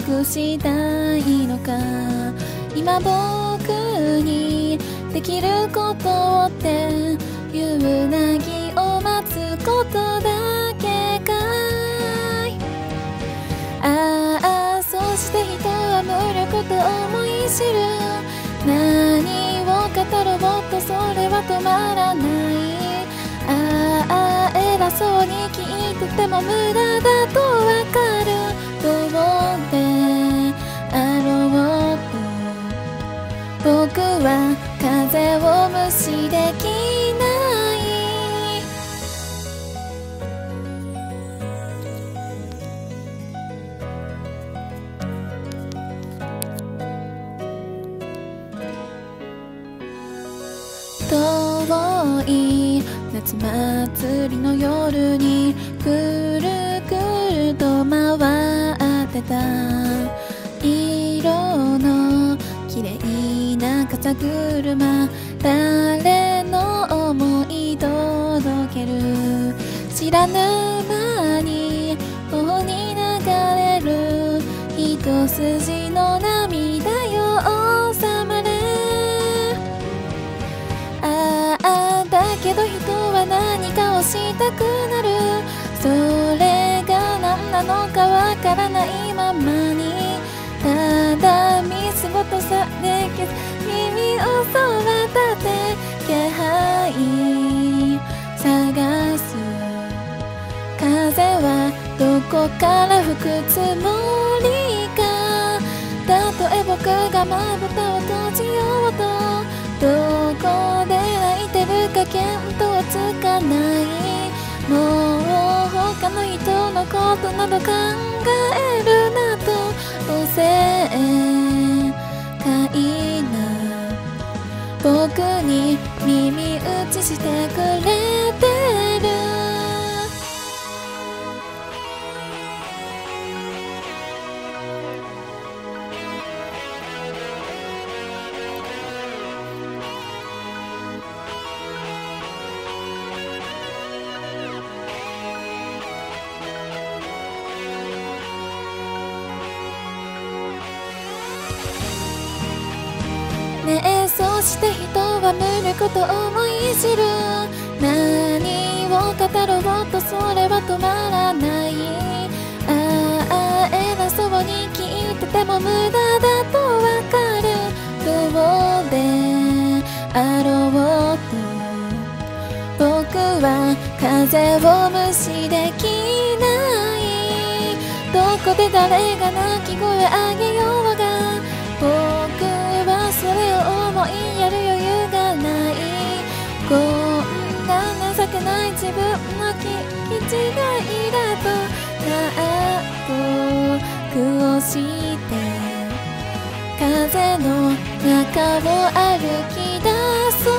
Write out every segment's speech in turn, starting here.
くしたいのか。今僕にできることって夕凪を待つことだけかい。ああ、そして人は無力と思い知る。何を語ろうとそれは止まらない。ああ、偉そうに聞いてても無駄だとわかる。どうであろうと僕は風を無視できない。遠い夏祭りの夜にくるくると回ってた色の綺麗な風車。誰の想い届ける。知らぬ間に頬に流れる一筋の涙よ収まれ。ああ、だけど人は何かをしたくなる。それが何なのかわからないままにただ見過ごとされけ耳をそら立て気配探す。風はどこから吹くつもりか。たとえ僕がまぶたを閉じようとどこで泣いてるか見当つかない。もう他の人のことなど考えるなとおせかいな僕に耳打ちしてくれてる。ねえ、そして人は無力と思い知る。何を語ろうとそれは止まらない。ああ、偉そうに聞いてても無駄だとわかる。どうであろうと僕は風を無視できない。どこで誰が鳴き声上げようが僕はそれを思いやる余裕がない。こんな情けない自分の気違いだと納得をして風の中を歩き出そう。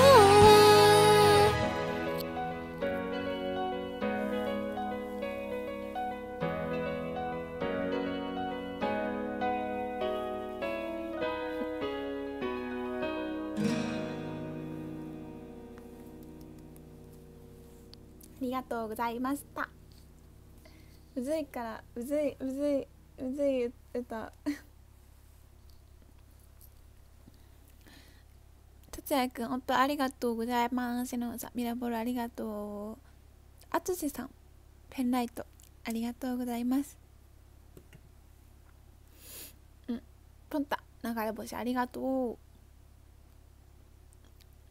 ありがとうございました。うずいからうずい歌達也くん本当ありがとうございます。のさミラボルありがとう。あつしさんペンライトありがとうございます。ポンタ流れ星ありがとう。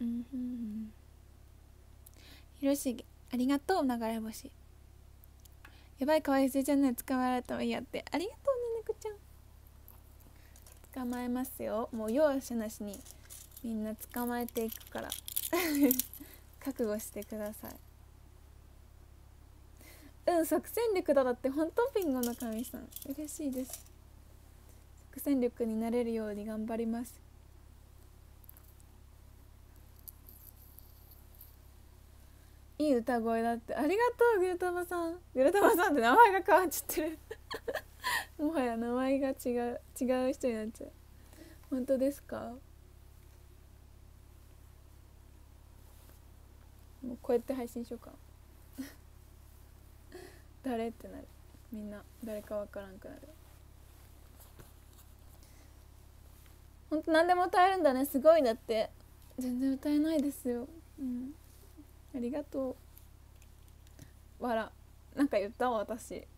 ひろしげありがとう。流れ星やばいかわいそうじゃない。捕まえられたもいいやって。ありがとうねねこちゃん。捕まえますよ。もう容赦なしにみんな捕まえていくから覚悟してください。即戦力だって本当。ピンゴの神さん嬉しいです。即戦力になれるように頑張ります。いい歌声だって。ありがとうグルタマさん。グルタマさんって名前が変わっちゃってるもはや名前が違う人になっちゃう。本当ですか。もうこうやって配信しようか誰ってなる。みんな誰かわからんくなる。 ほんと何でも歌えるんだね、すごい。だって全然歌えないですよ。ありがとう。なんか言ったわ私。し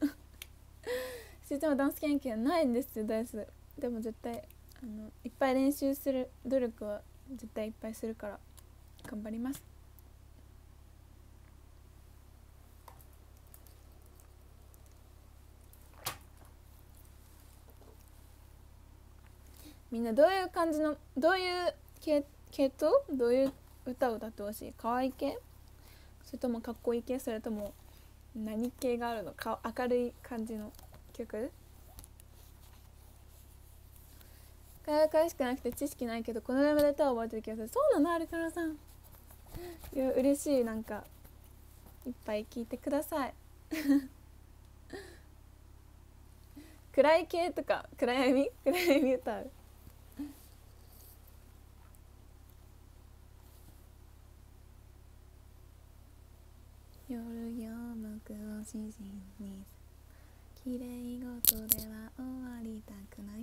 ーちゃんはダンス経験ないんですよ。ダンスでも絶対いっぱい練習する努力は絶対いっぱいするから頑張ります。みんなどういう感じの、どういう系統、どういう歌を歌ってほしい？可愛い系、それともかっこいい系、それとも何系があるのか？明るい感じの曲？詳しくなくて知識ないけどこのレベルで歌を覚えてる気がする。そうなの？アルカナさん、いや嬉しい。なんかいっぱい聞いてください。暗い系とか暗闇歌う。夜よ僕を指針に綺麗事では終わりたくない。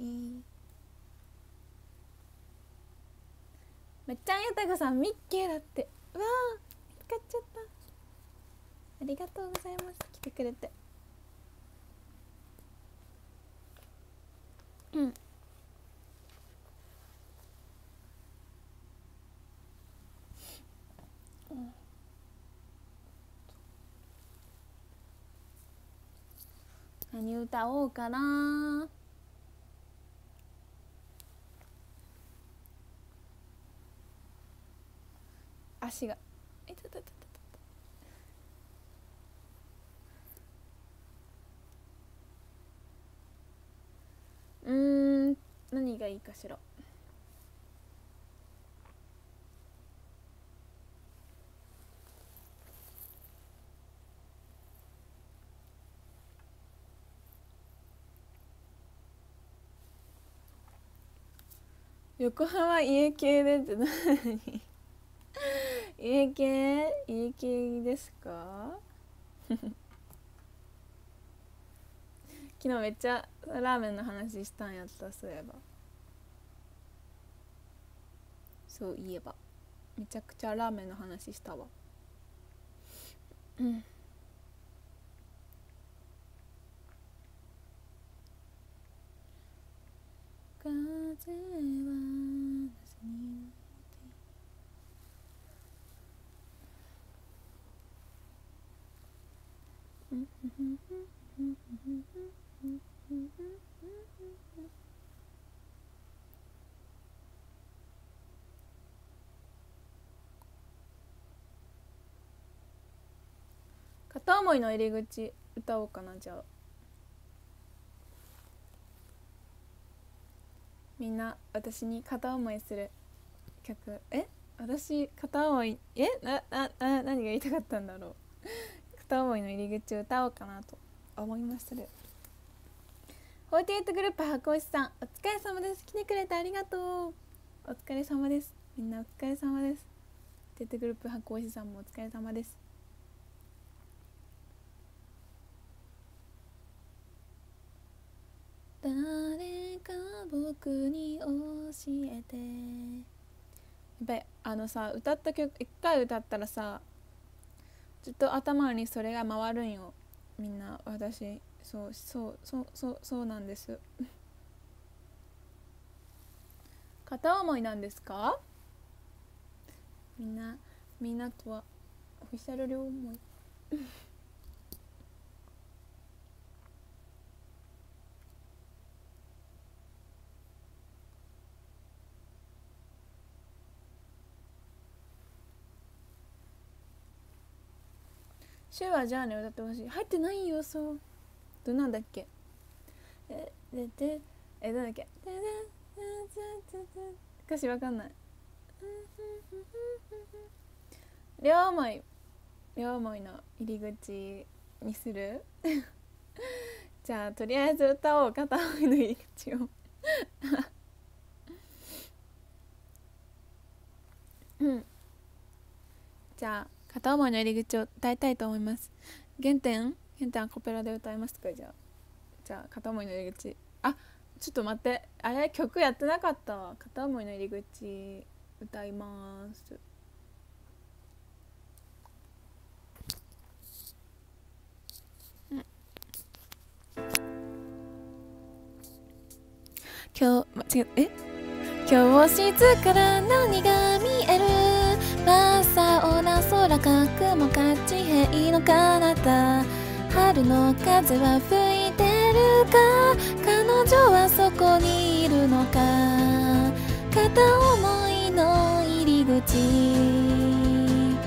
めっちゃんやたかさんミッケーだって。うわー見つかっちゃった。ありがとうございます、来てくれて。何歌おうかな。足がいたたたたた。何がいいかしら。横浜家系でって何？家系ですか？昨日めっちゃラーメンの話したんやった。そういえばめちゃくちゃラーメンの話したわ。風は片思いの入り口歌おうかな。じゃあみんな私に片思いする曲。私片思い何が言いたかったんだろう。片思いの入り口を歌おうかなと思いましたで。48グループ箱石さんお疲れ様です。来てくれてありがとう。お疲れ様です。みんなお疲れ様です。48グループ箱石さんもお疲れ様です。誰か僕に教えて。やっぱりさ、歌った曲一回歌ったらさずっと頭にそれが回るんよ。みんな私そうなんです。片思いなんですか？みんなとはオフィシャル両思い。シュはじゃあね歌ってほしい。入ってないよ。そうどうなんだっけ。なんだっけ。歌詞わかんない。両思いの入り口にする。じゃあとりあえず歌おう。片思いの入り口を。じゃあ片思いの入り口を歌いたいと思います。原点アコペラで歌いますか。じゃあ片思いの入り口。 ちょっと待って、あれ曲やってなかったわ。片思いの入り口歌います。今日、教室から何が見える？真っ青な空か雲か地平の彼方。春の風は吹いてるか？彼女はそこにいるのか？片思いの入り口。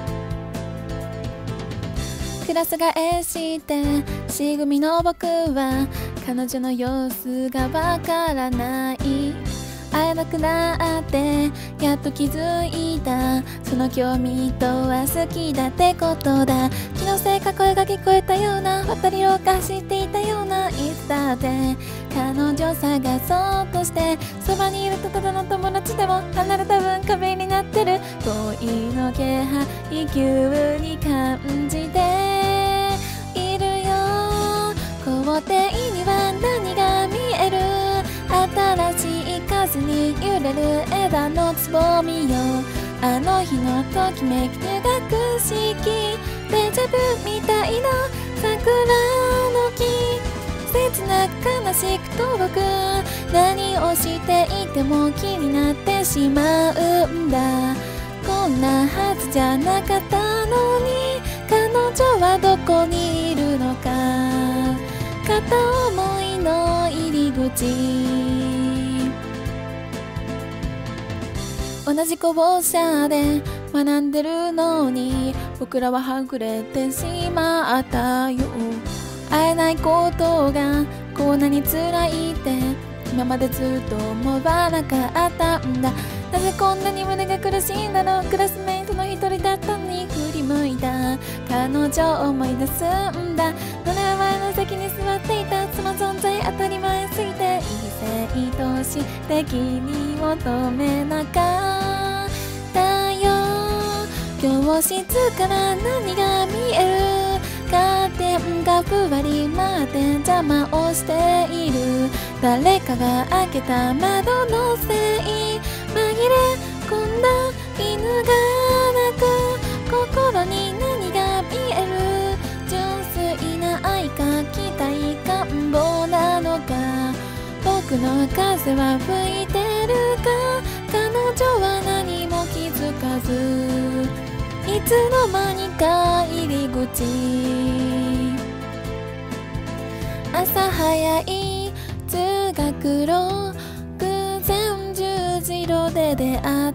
クラス替えしてC組の僕は彼女の様子がわからない。会えなくなってやっと気づいた。その興味とは好きだってことだ。気のせいか声が聞こえたような、渡り廊下走っていたような、いつだって彼女探そうとして、そばにいるとただの友達でも離れた分壁になってる。恋の気配急に感じているよ。校庭には何が見える？新しい風に揺れる枝のつぼみよ。あの日のときめき入学式、デジャブみたいな桜の木。切なく悲しく遠く、何をしていても気になってしまうんだ。こんなはずじゃなかったのに、彼女はどこにいるのか？片思いの入り口。同じ校舎で学んでるのに、僕らははぐれてしまったよ。会えないことがこんなに辛いって今までずっと思わなかったんだ。なぜこんなに胸が苦しいんだろう。クラスメイトの一人だったのに振り向いた彼女を思い出すんだ。乗れ前の席に座っていた、その存在当たり前すぎて異性として気に求めなかったよ。教室から何が見える？カーテンがふわり回って邪魔をしている。誰かが開けた窓のせい、紛れ込んだ犬が鳴く。心に何が見える？純粋な愛か期待願望なのか？僕の風は吹いてるか？彼女は何も気づかず、いつの間にか入り口。朝早い通学路、偶然十字路で出会った。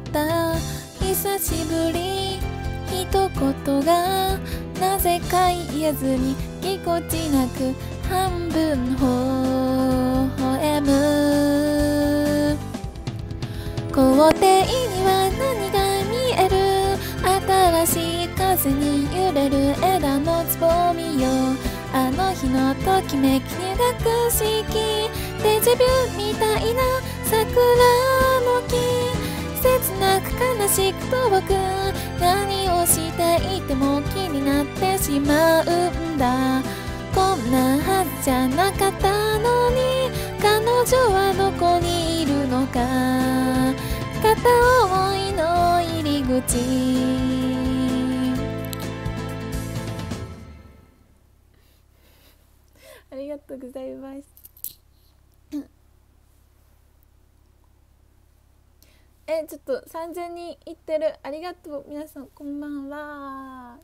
久しぶり一言がなぜか言えずに、ぎこちなく半分微笑む。校庭には何が見える？新しい風に揺れる枝のつぼみよ。あの日のときめき入学式、デジャビュみたいな桜の木。切なく悲しく遠く、何をしていても気になってしまうんだ。こんなはずじゃなかったのに、彼女はどこにいるのか？片思いの入り口。ありがとうございます。ちょっと3000人いってる。ありがとう。皆さんこんばんは。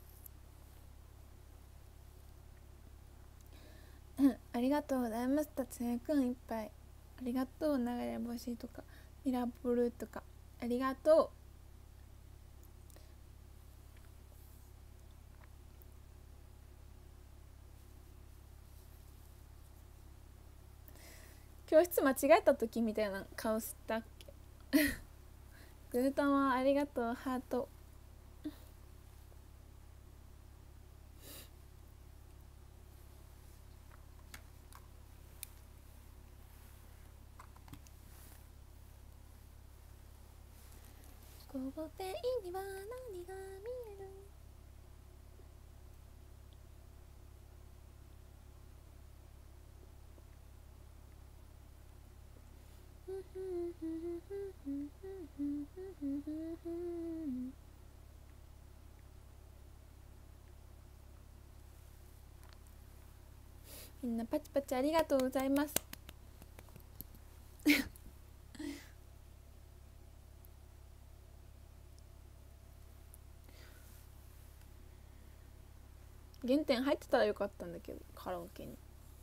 ありがとうございました。つねくんいっぱいありがとう。流れ星とかミラブルとかありがとう。教室間違えた時みたいな顔したっけ？グータマありがとう。ハート。校庭には何が見える？ みんなパチパチありがとうございます原点入ってたらよかったんだけど、カラオケに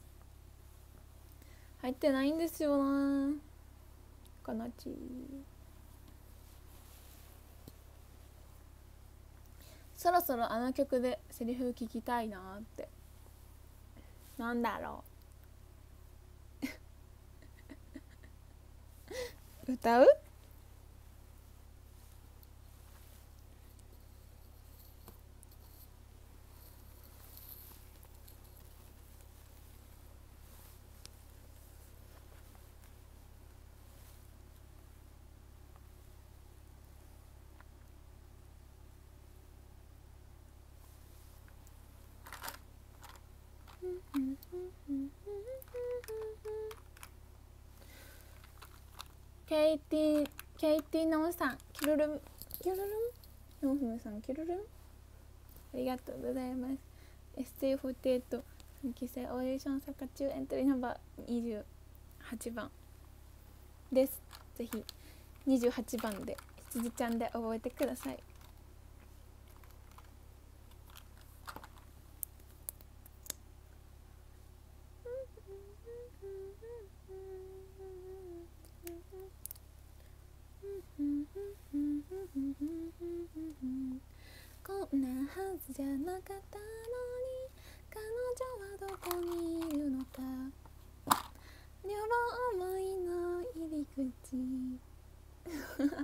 入ってないんですよな、かなち。そろそろあの曲でセリフ聞きたいなって。なんだろう歌う？ケイティノンさん、キルルンキルルン、ノンフムさん、キルルン、ありがとうございます。 ST48 3期生オーディション参加中、エントリーナンバー28番です。ぜひ28番で羊ちゃんで覚えてください。こんなはずじゃなかったのに、彼女はどこにいるのか、両思いの入り口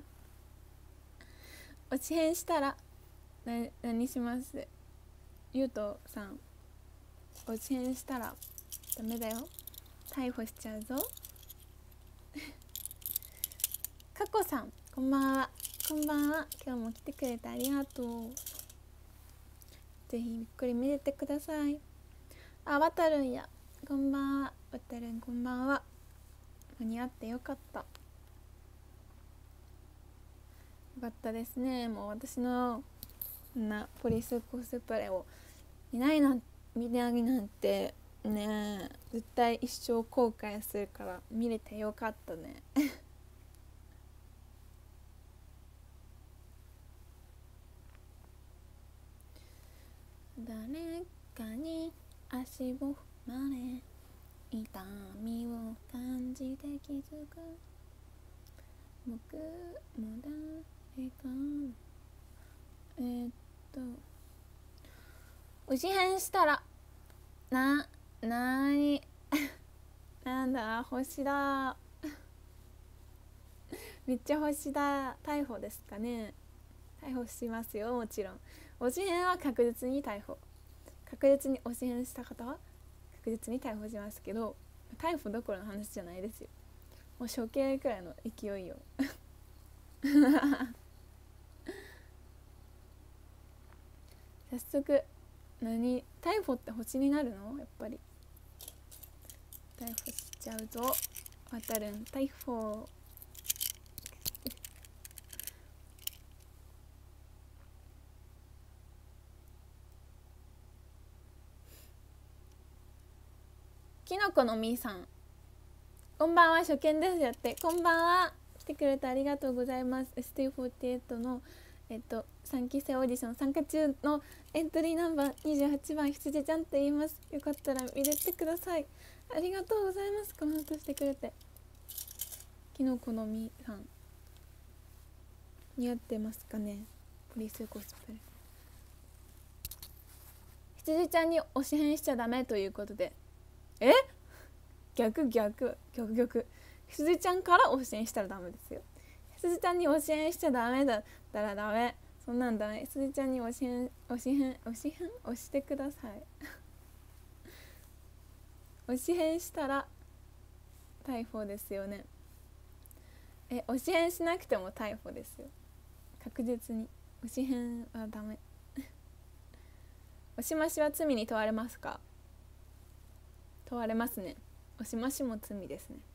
落ちへんしたら何します？ゆうとさん、落ちへんしたらダメだよ、逮捕しちゃうぞかこさん、こんばんは。こんばんは。今日も来てくれてありがとう。ぜひゆっくり見れてください。あ、わたるんや、こんばんは。わたるん、こんばんは。間に合ってよかった。よかったですね。もう私のポリスコスプレを見ないなんてね、絶対一生後悔するから見れてよかったね誰かに足を踏まれ、痛みを感じて気づく、僕も誰かおじへんしたらなーになんだ、星だめっちゃ星だ。逮捕ですかね。逮捕しますよ、もちろん。おじへんは確実に逮捕、確実におじへんした方は確実に逮捕しますけど、逮捕どころの話じゃないですよ。もう処刑くらいの勢いよ早速、逮捕って星になるの？やっぱり逮捕しちゃうぞ。わたるん、逮捕きのこのみーさん、こんばんは。初見ですやって。こんばんは。来てくれてありがとうございます。 ST48 の3期生オーディション参加中のエントリーナンバー28番羊ちゃんって言います。よかったら見れてください。ありがとうございます。コメントしてくれて。きのこのみさん、似合ってますかね、ポリスコスプレ。羊ちゃんに推し変しちゃダメということで、逆羊ちゃんから推し変したらダメですよ。羊ちゃんに推し変しちゃダメだったらダメ、そんなんダメ。羊ちゃんに推してください推し変したら逮捕ですよね。推し変しなくても逮捕ですよ、確実に。推し変はダメ推し増しは罪に問われますか？問われますね。推し増しも罪ですね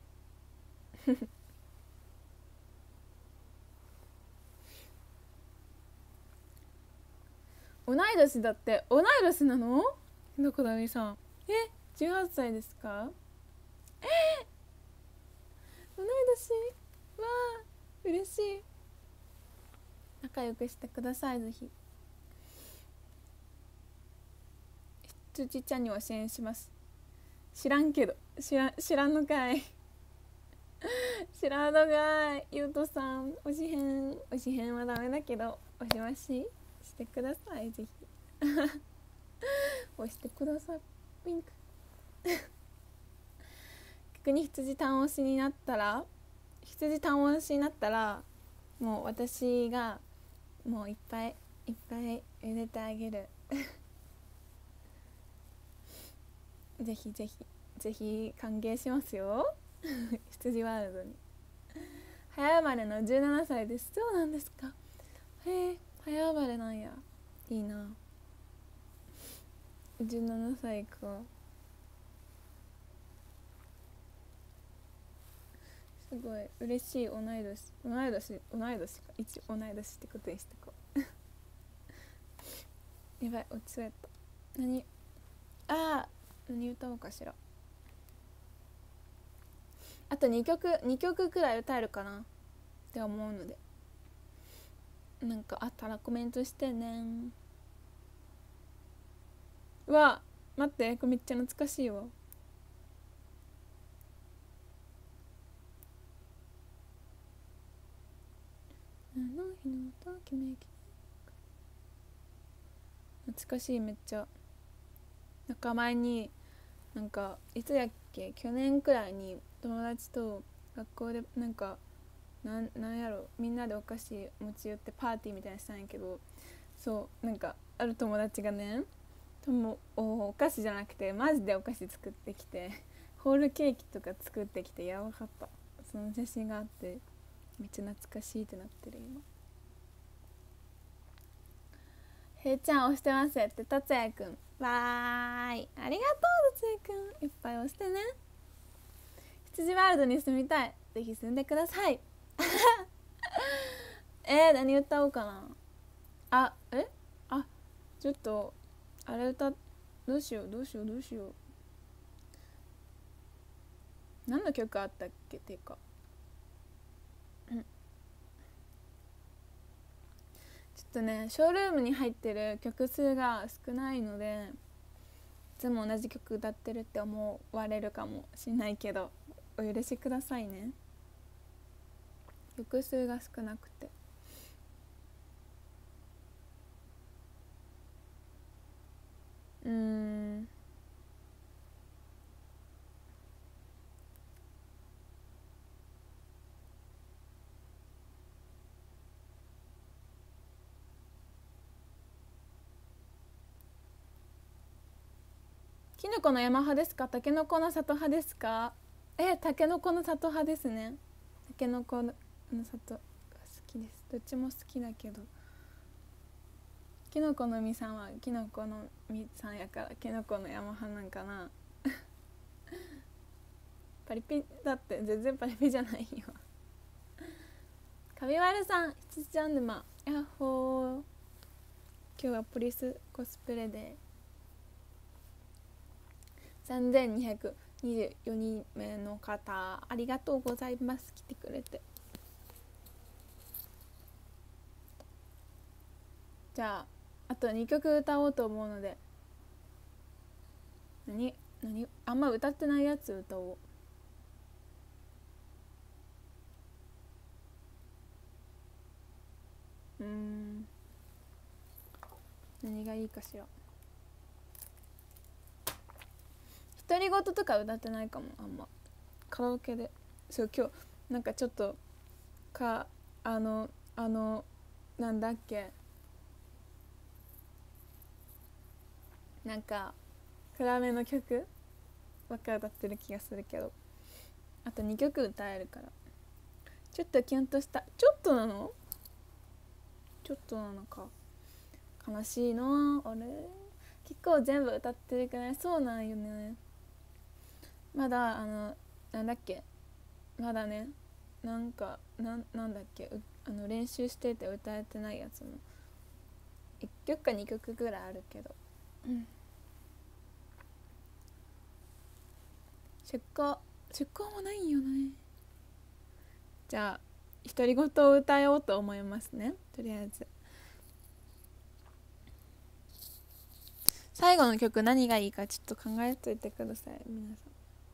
同い年だって。同い年なの？どこだみさん。 18歳ですか？同い年。わあ嬉しい。仲良くしてください、ぜひ。羊ちゃんには支援します。知らんけど、知らんのかい。知らんのかい。ゆうとさん、おしへんはダメだけど、おしまししてください、ぜひ。押してください、ピンク。逆に羊単押しになったら、もう私がもういっぱい茹でてあげる。ぜひ歓迎しますよ。羊ワールドに。早生まれの17歳です。そうなんですか。へえ、早生まれなんや。いいな。17歳か。すごい嬉しい。同い年か。一応同い年ってことにしてこう。やばい、落ちそうやった。何歌おうかしら。あと2曲くらい歌えるかなって思うので、なんかあったらコメントしてね。うわ、待って、これめっちゃ懐かしいわ。あの日のときめき、懐かしい。めっちゃなんか前に、なんかいつやっけ、去年くらいに友達と学校でなんやろ、みんなでお菓子持ち寄ってパーティーみたいにしたんやけど、そうなんかある友達がね、お菓子じゃなくてマジでお菓子作ってきて、ホールケーキとか作ってきて、やばかった。その写真があってめっちゃ懐かしいってなってる今。へいちゃん押してますって達也くん。わーい、ありがとう達也くん。いっぱい押してね。羊ワールドに住みたい。ぜひ住んでください。何歌おうかな。あちょっとあれどうしよう。何の曲あったっけっていうか、ちょっとね、ショールームに入ってる曲数が少ないので、いつも同じ曲歌ってるって思われるかもしれないけど、お許しくださいね。曲数が少なくて。きのこの山派ですか、たけのこの里派ですか？たけのこの里派ですね。たけのこの里が好きです。どっちも好きだけど、きのこの実さんはきのこの実さんやからきのこの山派なんかな。パリピだって。全然パリピじゃないよ。カビワルさん、羊ちゃん沼、やっほー。今日はポリスコスプレで3224人目の方、ありがとうございます。来てくれて。じゃあと2曲歌おうと思うので、あんま歌ってないやつ歌おう。何がいいかしら。独り言とか歌ってないかも、あんま。カラオケで。そう今日なんかちょっとなんだっけ、なんか暗めの曲ばっか歌ってる気がするけど、あと2曲歌えるから。ちょっとキュンとした。ちょっとなのか。悲しいの。あれ結構全部歌ってるくない？そうなんよね。まだなんだっけ、まだね、なんだっけ、練習してて歌えてないやつも1曲か2曲ぐらいあるけど、 出向もないよね。じゃあ独り言を歌おうと思いますね。とりあえず最後の曲何がいいかちょっと考えといてください皆さ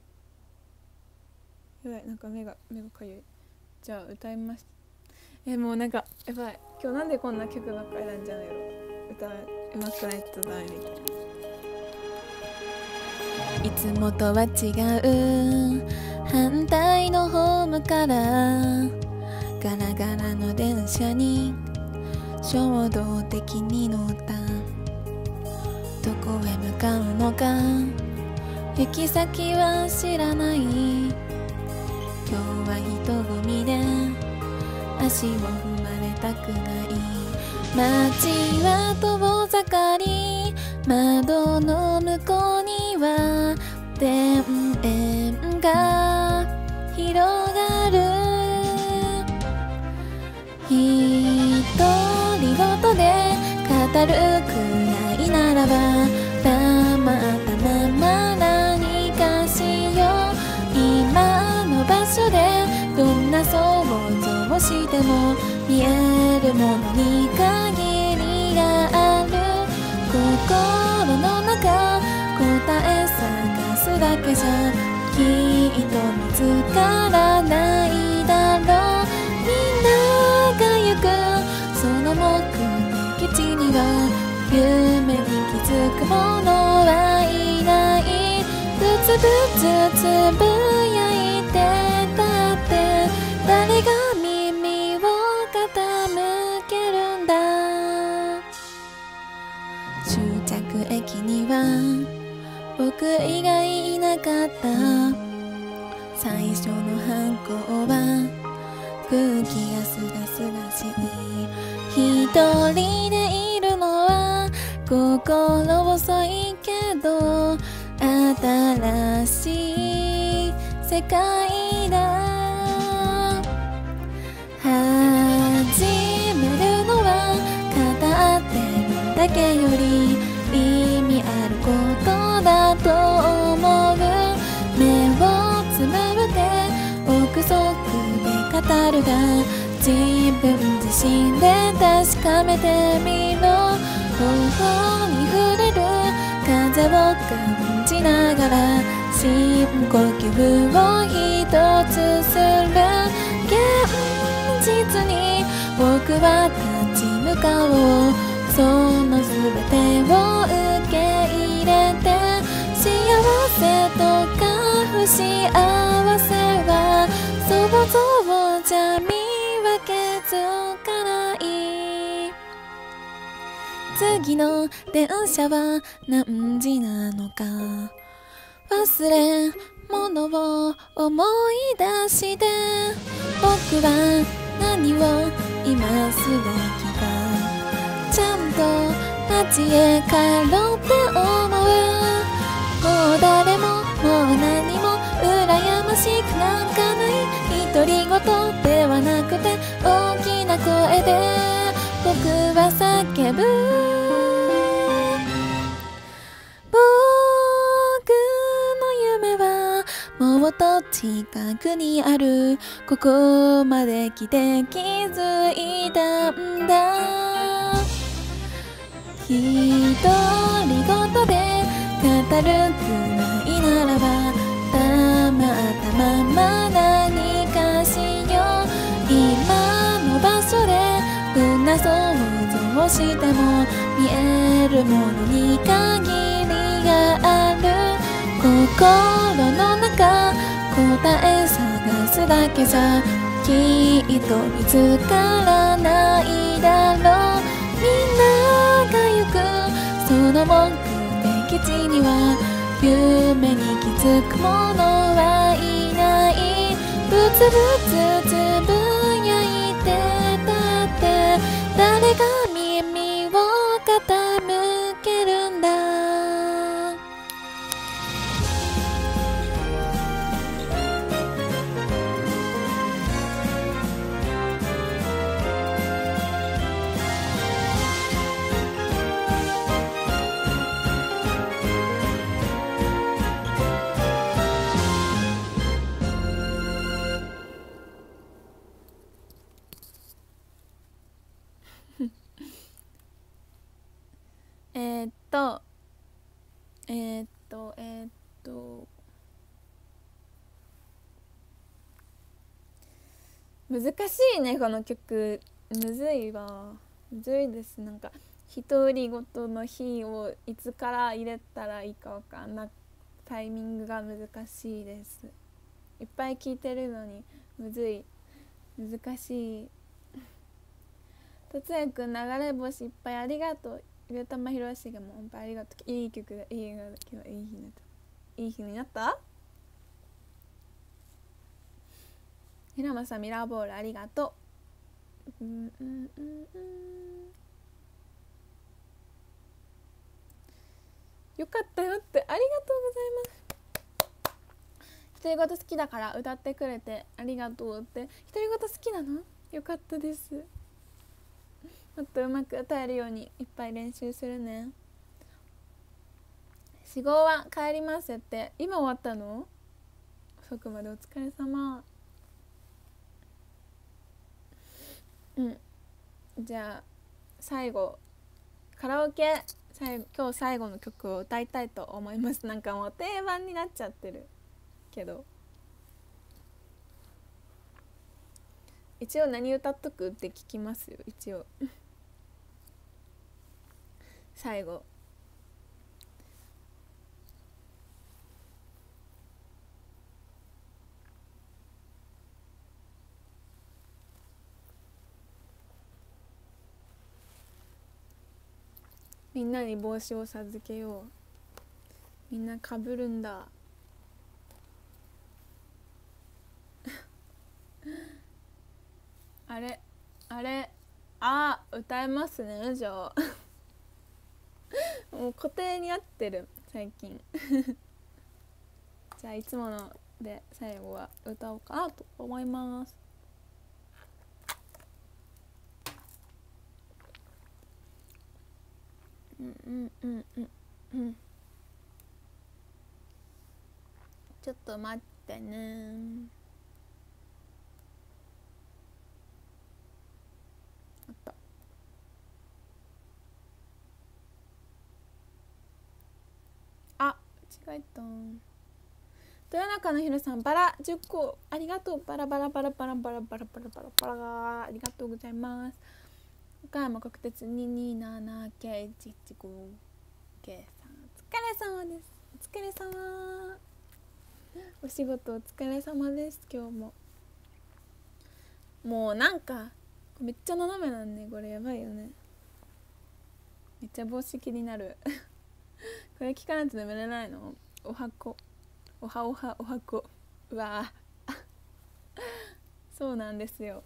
ん。やばい、なんか目がかゆい。じゃあ歌います。もうなんかやばい、今日なんでこんな曲ばっかりなんじゃないの。歌うまくないとダメみたいな。いつもとは違う反対のホームからガラガラの電車に衝動的に乗った。どこへ向かうのか行き先は知らない。今日は人混みで足を踏まれたくない。街は遠ざかり窓の向こうには田園が広がる。独り言で語るくらいならば黙ったまま何かしよう。今の場所でどんな想像をしても見えるものに限りがある。心の中答え探すだけじゃきっと見つからないだろう。みんなが行くその目的地には夢に気づく者はいない。ぶつぶつつぶやいてたって誰が耳を傾けるんだ。終着駅には僕以外いなかった。最初の反抗は空気がすがすがしい。一人でいるのは心細いけど新しい世界だ。始めるのは語ってるだけより意味あることだと思う。目をつむって憶測で語るが自分自身で確かめてみろ。頬に触れる風を感じながら深呼吸を一つする。現実に僕は立ち向かおう。その全てを受け入れて幸せとか不幸せは想像じゃ見分けつかない。次の電車は何時なのか忘れ物を思い出して僕は何を今すべきかちゃんと街へ帰ろうって思う。もう誰ももう何も羨ましくなんかない独り言ではなくて大きな声で僕は叫ぶ。僕の夢はもっと近くにある。ここまで来て気づいたんだ。独り言で語るくらいならば黙ったまま何かしよう。今の場所でどんな想像をしても見えるものに限りがある。心の中答え探すだけじゃきっと見つからないだろう。みんなが行くその目的地には夢に気づく者はいない。ぶつぶつつぶやいてたって誰が耳を傾けるんだ。 えーっとえーっとえーっと難しいね、この曲。むずいわ。むずいです。なんか独り言の日をいつから入れたらいいかわかんない。タイミングが難しいです。いっぱい聞いてるのにむずい、難しい。達也くん、流れ星いっぱいありがとう。ゆうたまひろしがもいっぱいありがとう。いい曲だ。いい日になった。いい日になった。ひなまさん、ミラーボールありがとう。よかったよって、ありがとうございます。独り言好きだから歌ってくれてありがとうって。独り言好きなの？よかったです。もっとうまく歌えるようにいっぱい練習するね。4号は帰りますって。今終わったの？遅くまでお疲れ様。じゃあ最後カラオケ、今日最後の曲を歌いたいと思います。なんかもう定番になっちゃってるけど、一応何歌っとくって聞きますよ。一応最後みんなに帽子を授けよう。みんなかぶるんだあれ歌えますね。じゃあもう固定に合ってる最近じゃあいつもので最後は歌おうかなと思います。ちょっと待ってね。あった。間違えた。豊中のひろさん、バラ10個ありがとう。バラバラバラバラバラバラバラバラバラ、ありがとうございます。岡山国鉄 227K115K さん、お疲れ様です。お疲れ様。お仕事お疲れ様です。今日ももうなんかめっちゃ斜めなんね。これやばいよね。めっちゃ帽子気になるこれ聞かないと眠れないの。おはこおはこ、うわそうなんですよ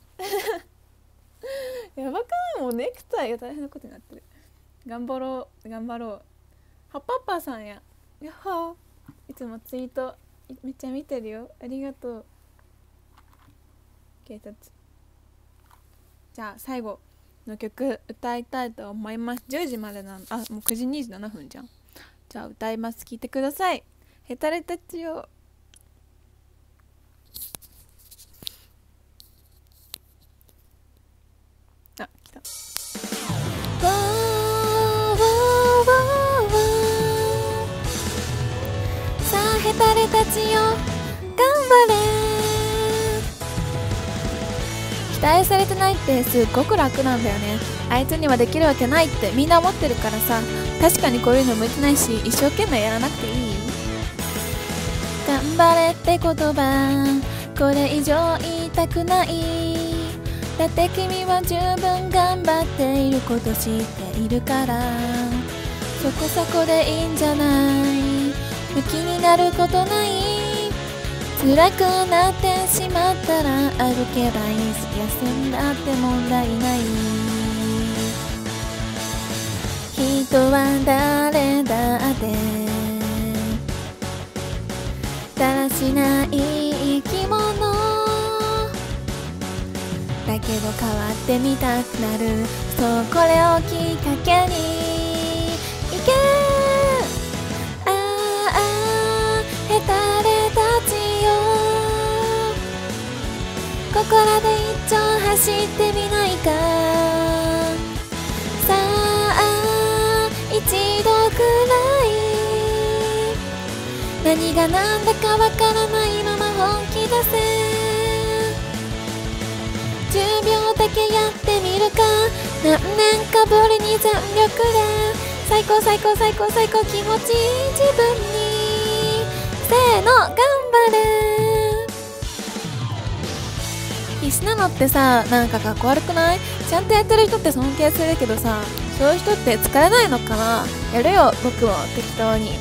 やばかない？もうネクタイが大変なことになってる。頑張ろう。はっぱっぱさんやっほー、いつもツイートめっちゃ見てるよ。ありがとう。警察。じゃあ最後の曲歌いたいと思います。10時までもう9時27分じゃん。じゃあ歌います。聞いてください。ヘタレたちよ。来た。 さあヘタレたちよ、頑張れ。期待されてないってすっごく楽なんだよね。あいつにはできるわけないってみんな思ってるからさ。確かにこういうの向いてないし、一生懸命やらなくていい。頑張れって言葉これ以上言いたくない。だって君は十分頑張っていること知っているから、そこそこでいいんじゃない。気になることない。辛くなってしまったら歩けばいいし、休んだって問題ない。人は誰だってだらしない生き物だけど変わってみたくなる。そうこれをきっかけにいけ。ヘタレたちよ、ここらで一丁走ってみないか。さあ一何が何だかわからないまま本気出せ。10秒だけやってみるか。何年かぶりに全力で最高最高最高最高気持ちいい自分に。せーの頑張れ。必死なのってさ、なんかかっこ悪くない？ちゃんとやってる人って尊敬するけどさ、そういう人って疲れないのかな。やるよ僕も適当に。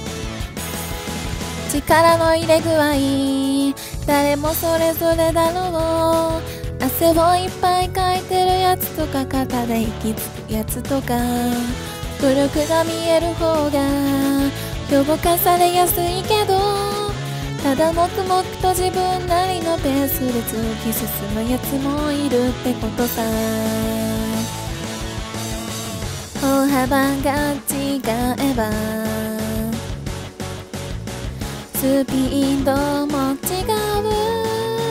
力の入れ具合誰もそれぞれだろう。汗をいっぱいかいてるやつとか肩で息つくやつとか、努力が見える方が評価されやすいけど、ただ黙々と自分なりのペースで突き進むやつもいるってことさ。歩幅が違えばスピードも違う。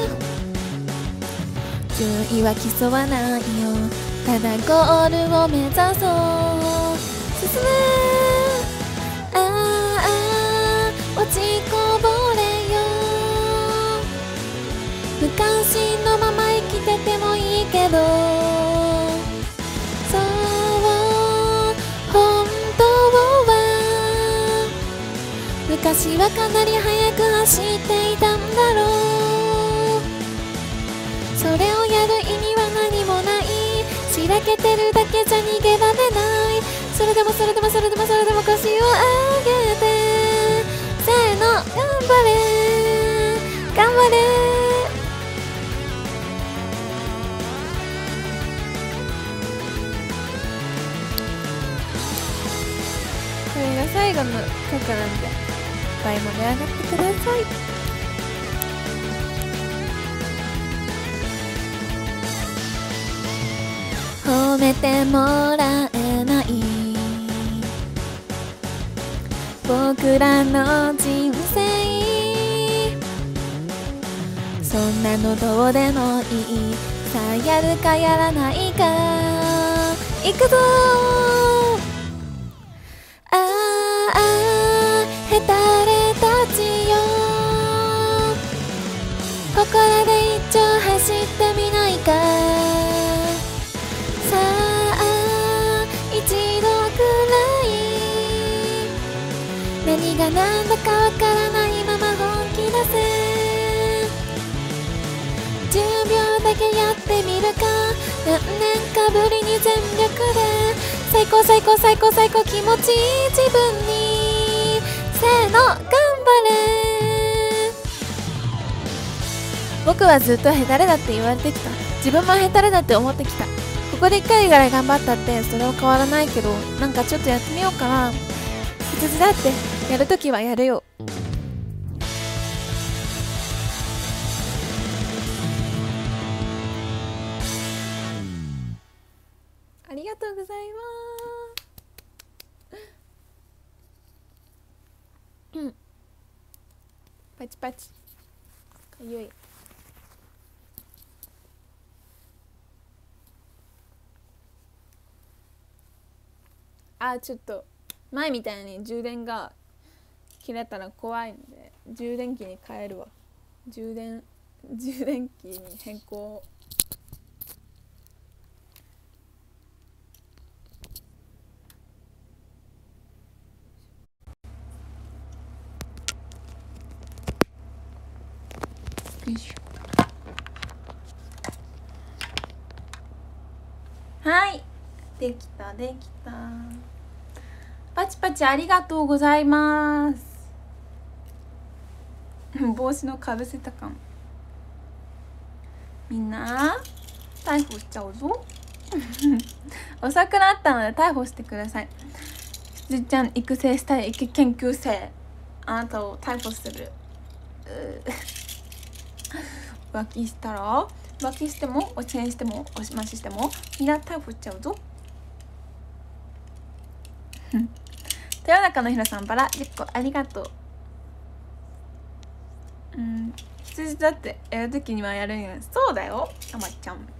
順位は競わないよ、ただゴールを目指そう。進め落ちこぼれよ。無関心のまま生きててもいいけど、そう本当は昔はかなり速く走っていたんだろう。それをやる意味は何もない。しらけてるだけじゃ逃げられない。それでもそれでもそれでもそれでも腰を上げて、せーの頑張れ頑張れ。これが最後の曲なんで、いっぱい盛り上がってください。褒めてもらえない僕らの人生、そんなのどうでもいい。さあやるかやらないかいくぞ。へたれたちよ、ここらで一丁走ってみないか。さあ一度くらい何が何だかわからないまま本気出せ。10秒だけやってみるか。何年かぶりに全力で最高最高最高最高気持ちいい自分に。せーの頑張れ。僕はずっとヘタレだって言われてきた。自分もヘタレだって思ってきた。ここで1回ぐらい頑張ったってそれは変わらないけど、なんかちょっとやってみようかな。羊だってやるときはやるよ。ありがとうございます。パチパチかゆい。ちょっと前みたいに充電が切れたら怖いので充電器に変えるわ。充電器に変更。よいしょ。はい、できたできた。パチパチありがとうございます。帽子のかぶせたかも。みんな逮捕しちゃうぞ。遅くなったので逮捕してください。羊ちゃん育成したい研究生、あなたを逮捕する。浮気したら、浮気してもおチェーンしてもおしまししてもみんな逮捕しちゃうぞ。豊中のひろさんバラ10個ありがとう。羊だってやるときにはやるんや。そうだよあまちゃん。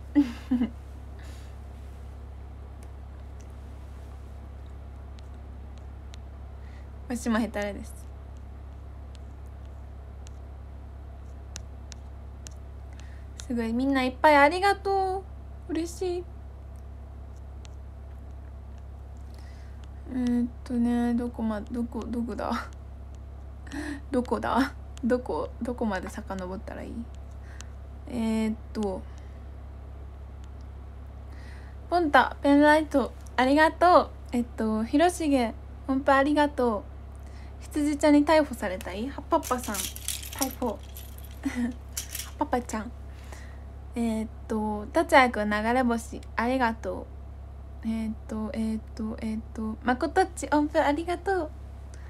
私もヘタレです。 すごいみんないっぱいありがとう。嬉しい。どこだどこまで遡ったらいい？ポンタペンライトありがとう。ひろしげ本当ありがとう。羊ちゃんに逮捕されたい？はっぱっぱさん逮捕はっぱっぱちゃん。達也くん流れ星ありがとう。まことっち音符ありがとう。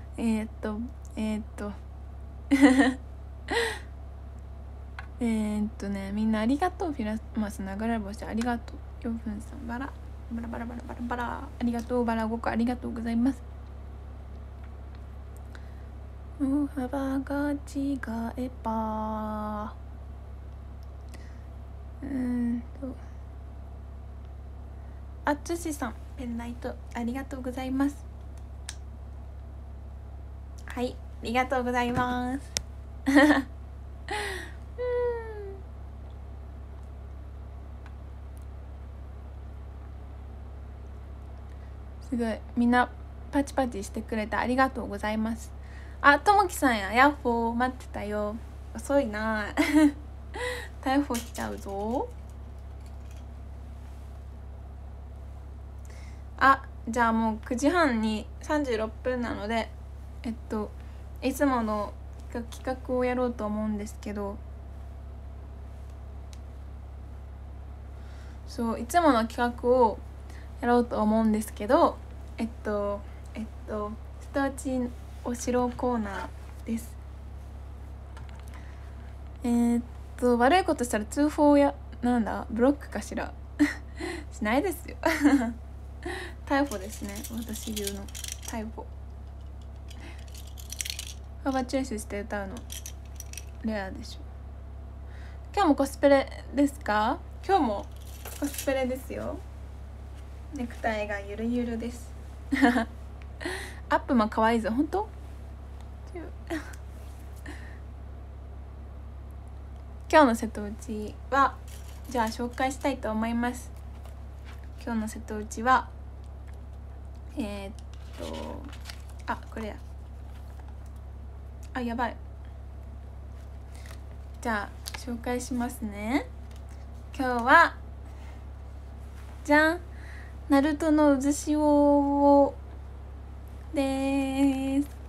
みんなありがとう。フィラマス流れ星ありがとう。4分さんバラありがとう。バラ5個ありがとうございます。幅が違えばあつしさんペンライトありがとうございます。はい、ありがとうございますすごいみんなパチパチしてくれてありがとうございます。あ、ともきさんや、ヤッホー待ってたよ。遅いな逮捕しちゃうぞ。あ、じゃあもう9時半に36分なのでいつもの企画をやろうと思うんですけど、そういつもの企画をやろうと思うんですけど瀬戸内お城コーナーです。悪いことしたら通報やブロックかしらしないですよ逮捕ですね。私流の逮捕。ハーバーチョイスして歌うのレアでしょ。今日もコスプレですか？今日もコスプレですよ。ネクタイがゆるゆるですアップも可愛いぞ。本当今日の瀬戸内はじゃあ紹介したいと思います。今日の瀬戸内はこれや。あ、やばい。じゃあ紹介しますね。今日はじゃん、ナルトの渦潮でーす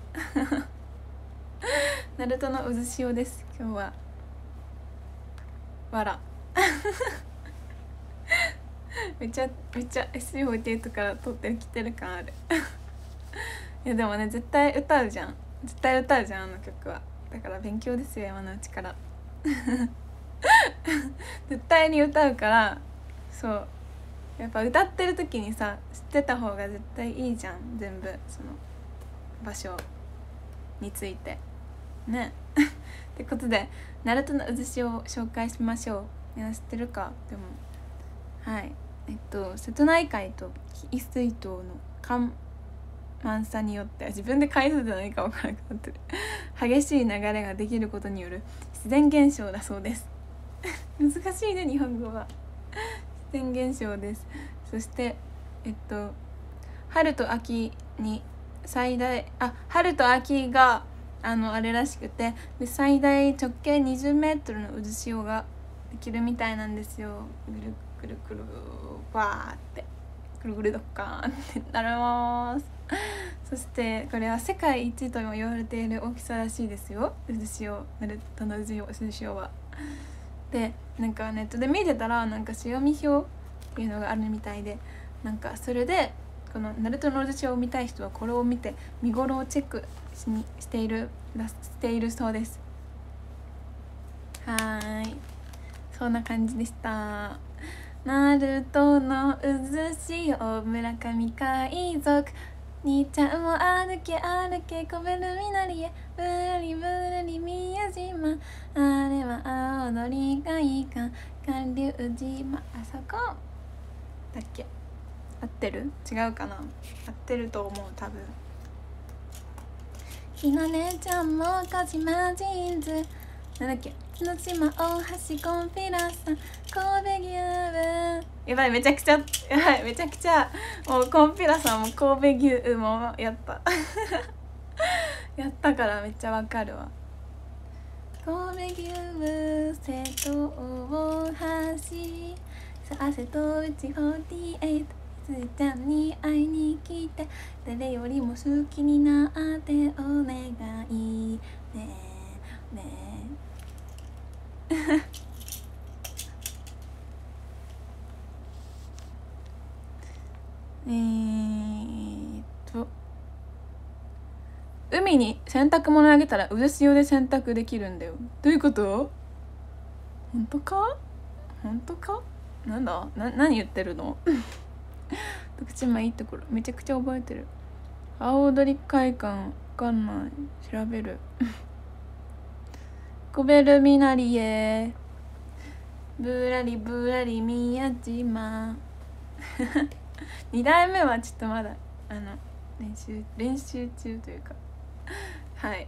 ナルトの渦潮です。今日はわらめっちゃ SE48 から撮ってきてる感あるいやでもね絶対歌うじゃんあの曲は。だから勉強ですよ、山のうちから絶対に歌うから。そうやっぱ歌ってる時にさ知ってた方が絶対いいじゃん。全部その場所についてねってことでナルトの渦潮を紹介しましょう。いや知ってるか。でもはい瀬戸内海と紀伊水島の干満さによって自分で回数じゃないか分からなくなってる激しい流れができることによる自然現象だそうです難しいね日本語は自然現象です。そして春と秋に春と秋があれらしくて、で最大直径20メートルの渦潮ができるみたいなんですよ。ぐるぐるぐるわーってぐるぐるどっかーんってなりますそしてこれは世界一とも言われている大きさらしいですよ、渦潮。ナルトの渦潮は。でなんかネットで見てたらなんか潮見表っていうのがあるみたいで、なんかそれでこのナルトの渦潮を見たい人はこれを見て見頃をチェックしているそうです。そんな感じでした。ナルトの渦潮村上海賊兄ちゃんも歩け歩けこべるみなりへぶるりぶるり宮島あれは青鳥がいか寒流島あそこだっけ。合ってる？違うかな。合ってると思う多分。ひなねちゃんも鹿島ジーンズなんだっけ。 角島大橋コンピラさん神戸牛やばいめちゃくちゃやばいめちゃくちゃもうコンピラさんも神戸牛もやったやったからめっちゃわかるわ。神戸牛瀬戸大橋さあ瀬戸内48つーちゃんに会いに来て誰よりも好きになってお願いねえね海に洗濯物あげたら渦潮で洗濯できるんだよ。どういうこと？本当か？本当か？なんだ？何言ってるの？徳島いいところめちゃくちゃ覚えてる。青鳥会館わかんない、調べる。コベルミナリエぶらりぶらり宮島2代目はちょっとまだ練習中というかはい